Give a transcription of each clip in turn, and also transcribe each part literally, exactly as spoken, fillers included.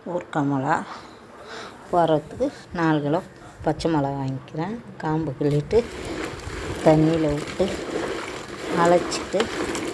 ஊறுகாய் மிளகா போடுறதுக்கு நாலு கிலோ பச்சை மிளகா வாங்கிக்கிறேன். காம்பு கிள்ளிட்டு தண்ணியில் விட்டு அலச்சிட்டு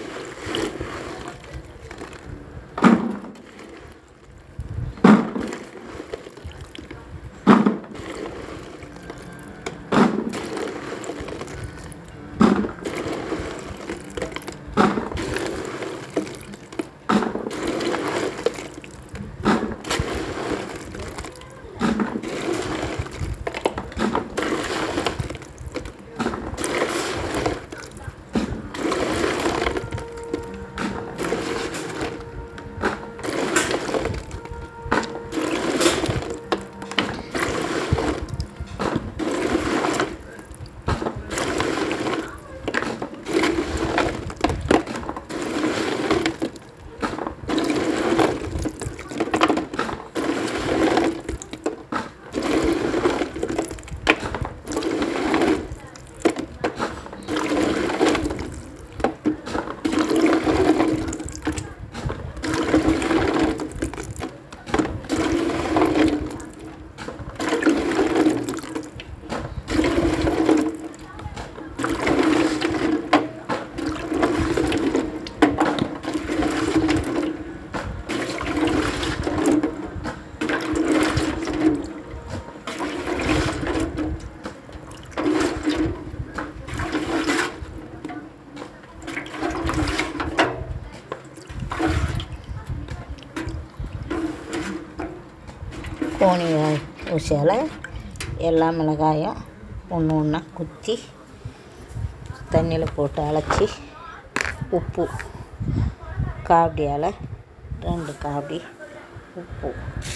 கோணி ஊசியால் எல்லா மிளகாயும் ஒன்று ஒன்றா குத்தி தண்ணியில் போட்டு அலசி உப்பு காவடியால் ரெண்டு காவடி உப்பு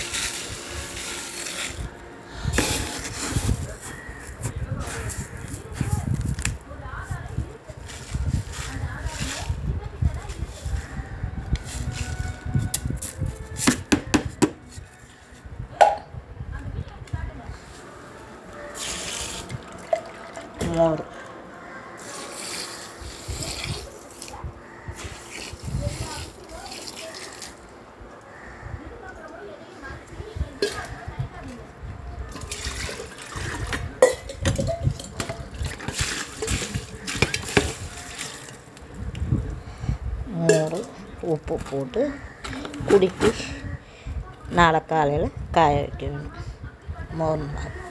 மோர் மோர் உப்பு போட்டு குடிக்கி நாளை காலையில் காய வைக்க வேணும் மோர்